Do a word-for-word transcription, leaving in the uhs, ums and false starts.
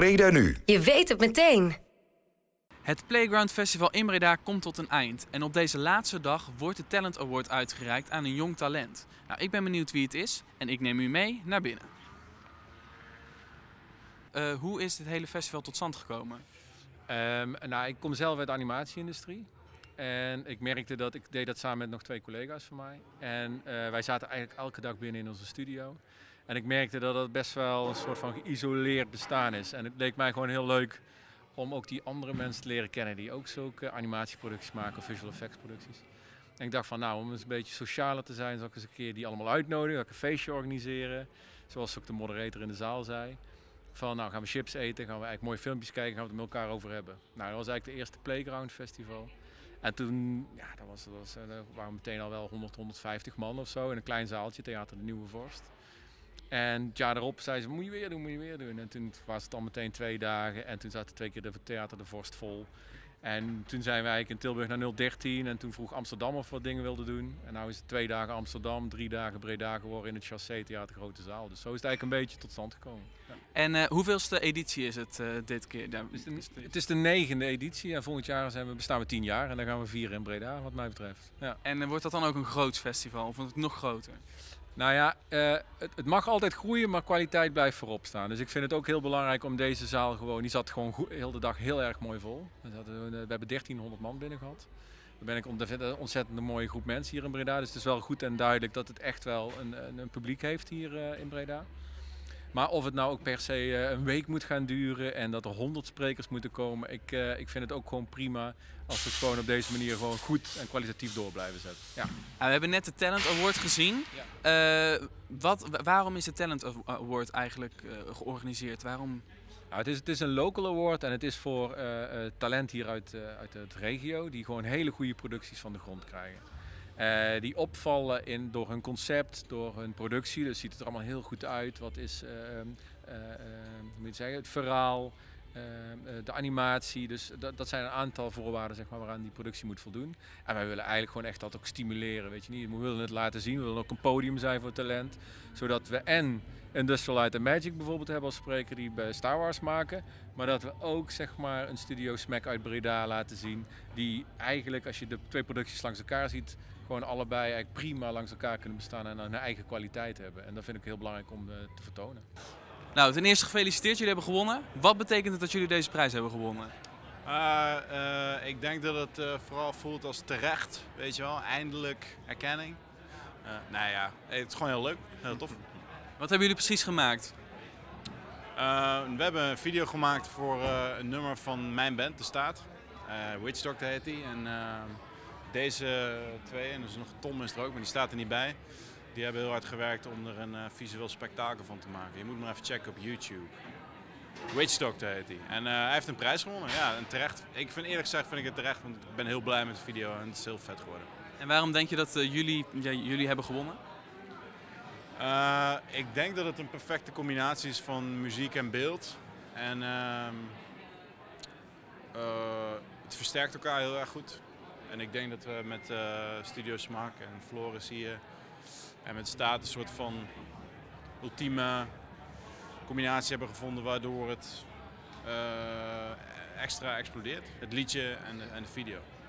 Breda Nu. Je weet het meteen. Het Playground Festival in Breda komt tot een eind. En op deze laatste dag wordt de Talent Award uitgereikt aan een jong talent. Nou, ik ben benieuwd wie het is en ik neem u mee naar binnen. Uh, hoe is dit hele festival tot stand gekomen? Um, nou, ik kom zelf uit de animatieindustrie. En ik merkte dat ik deed dat samen met nog twee collega's van mij. En uh, wij zaten eigenlijk elke dag binnen in onze studio. En ik merkte dat het best wel een soort van geïsoleerd bestaan is. En het leek mij gewoon heel leuk om ook die andere mensen te leren kennen die ook zulke animatieproducties maken of visual effects producties. En ik dacht van nou, om eens een beetje socialer te zijn, zal ik eens een keer die allemaal uitnodigen, zal ik een feestje organiseren. Zoals ook de moderator in de zaal zei. Van nou gaan we chips eten, gaan we eigenlijk mooie filmpjes kijken, gaan we het met elkaar over hebben. Nou, dat was eigenlijk de eerste Playground Festival. En toen, ja, dat was, dat was, dat waren meteen al wel honderd, honderdvijftig man of zo in een klein zaaltje, Theater de Nieuwe Vorst. En het jaar daarop zei ze, moet je weer doen, moet je weer doen. En toen was het al meteen twee dagen en toen zaten twee keer de Theater de Vorst vol. En toen zijn we eigenlijk in Tilburg naar nul dertien en toen vroeg Amsterdam of we wat dingen wilden doen. En nu is het twee dagen Amsterdam, drie dagen Breda geworden in het Chassé Theater Grote Zaal. Dus zo is het eigenlijk een beetje tot stand gekomen. Ja. En uh, hoeveelste editie is het uh, dit keer? Ja, het, is de, het is de negende editie en volgend jaar zijn we, bestaan we tien jaar en dan gaan we vieren in Breda wat mij betreft. Ja. En uh, wordt dat dan ook een groot festival of wordt het nog groter? Nou ja, uh, het, het mag altijd groeien, maar kwaliteit blijft voorop staan. Dus ik vind het ook heel belangrijk om deze zaal gewoon, die zat gewoon goed, heel de dag heel erg mooi vol. We, zaten, we hebben dertienhonderd man binnen gehad. Daar ben ik een ontzettend mooie groep mensen hier in Breda. Dus het is wel goed en duidelijk dat het echt wel een, een, een publiek heeft hier uh, in Breda. Maar of het nou ook per se uh, een week moet gaan duren en dat er honderd sprekers moeten komen. Ik, uh, ik vind het ook gewoon prima als we het gewoon op deze manier gewoon goed en kwalitatief door blijven zetten. Ja. Ja, we hebben net de Talent Award gezien. Ja. Uh, wat, waarom is de Talent Award eigenlijk uh, georganiseerd? Waarom? Nou, het, is, het is een local award en het is voor uh, uh, talent hier uit, uh, uit de regio die gewoon hele goede producties van de grond krijgen. Uh, die opvallen in, door hun concept, door hun productie. Dus ziet het er allemaal heel goed uit. Wat is uh, uh, uh, hoe moet je zeggen, het verhaal, uh, uh, de animatie. Dus dat, dat zijn een aantal voorwaarden zeg maar, waaraan die productie moet voldoen. En wij willen eigenlijk gewoon echt dat ook stimuleren. Weet je niet? We willen het laten zien. We willen ook een podium zijn voor talent. Zodat we en Industrial Light and Magic bijvoorbeeld hebben als spreker die bij Star Wars maken. Maar dat we ook zeg maar, een studio Smack uit Breda laten zien. Die eigenlijk, als je de twee producties langs elkaar ziet, gewoon allebei eigenlijk prima langs elkaar kunnen bestaan en hun eigen kwaliteit hebben. En dat vind ik heel belangrijk om uh, te vertonen. Nou, ten eerste gefeliciteerd, jullie hebben gewonnen. Wat betekent het dat jullie deze prijs hebben gewonnen? Uh, uh, ik denk dat het uh, vooral voelt als terecht, weet je wel, eindelijk erkenning. Uh, nou ja, het is gewoon heel leuk, heel tof. Wat hebben jullie precies gemaakt? Uh, we hebben een video gemaakt voor uh, een nummer van mijn band, De Staat. Uh, Witch Doctor heet die. En, uh, deze twee, en dus nog Tom is er ook, maar die staat er niet bij. Die hebben heel hard gewerkt om er een uh, visueel spektakel van te maken. Je moet maar even checken op YouTube. Witch Doctor heet hij. En uh, hij heeft een prijs gewonnen. Ja, en terecht. Ik vind eerlijk gezegd vind ik het terecht, want ik ben heel blij met de video en het is heel vet geworden. En waarom denk je dat uh, jullie, ja, jullie hebben gewonnen? Uh, ik denk dat het een perfecte combinatie is van muziek en beeld. En uh, uh, het versterkt elkaar heel erg goed. En ik denk dat we met uh, Studio Smaak en Floris hier en met Staat een soort van ultieme combinatie hebben gevonden waardoor het uh, extra explodeert. Het liedje en de, en de video.